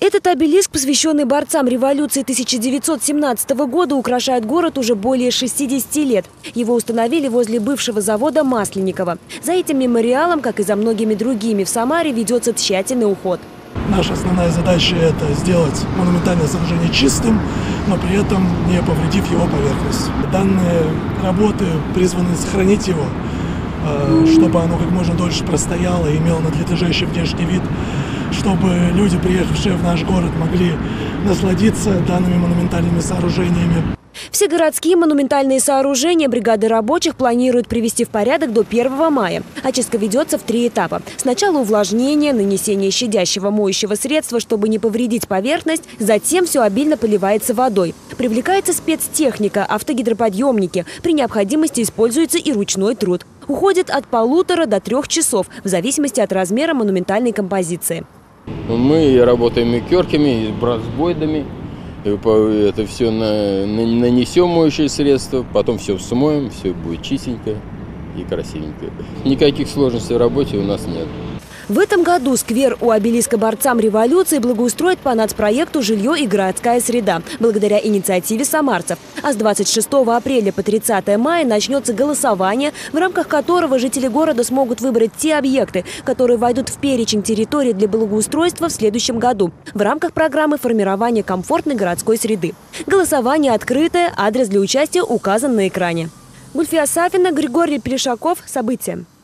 Этот обелиск, посвященный борцам революции 1917 года, украшает город уже более 60 лет. Его установили возле бывшего завода Масленникова. За этим мемориалом, как и за многими другими в Самаре, ведется тщательный уход. Наша основная задача – это сделать монументальное сооружение чистым, но при этом не повредив его поверхность. Данные работы призваны сохранить его, чтобы оно как можно дольше простояло и имело надлежащий внешний вид, чтобы люди, приехавшие в наш город, могли насладиться данными монументальными сооружениями. Все городские монументальные сооружения бригады рабочих планируют привести в порядок до 1 мая. Очистка ведется в 3 этапа. Сначала увлажнение, нанесение щадящего моющего средства, чтобы не повредить поверхность. Затем все обильно поливается водой. Привлекается спецтехника, автогидроподъемники. При необходимости используется и ручной труд. Уходит от 1,5 до 3 часов, в зависимости от размера монументальной композиции. Мы работаем и керками, и бронзбойдами. Это все нанесем моющее средство, потом все смоем, все будет чистенько и красивенько. Никаких сложностей в работе у нас нет. В этом году сквер у обелиска борцам революции благоустроит по нацпроекту «Жилье и городская среда» благодаря инициативе самарцев. А с 26 апреля по 30 мая начнется голосование, в рамках которого жители города смогут выбрать те объекты, которые войдут в перечень территорий для благоустройства в следующем году в рамках программы формирования комфортной городской среды. Голосование открытое, адрес для участия указан на экране. Гульфия Сафина, Григорий Плешаков. События.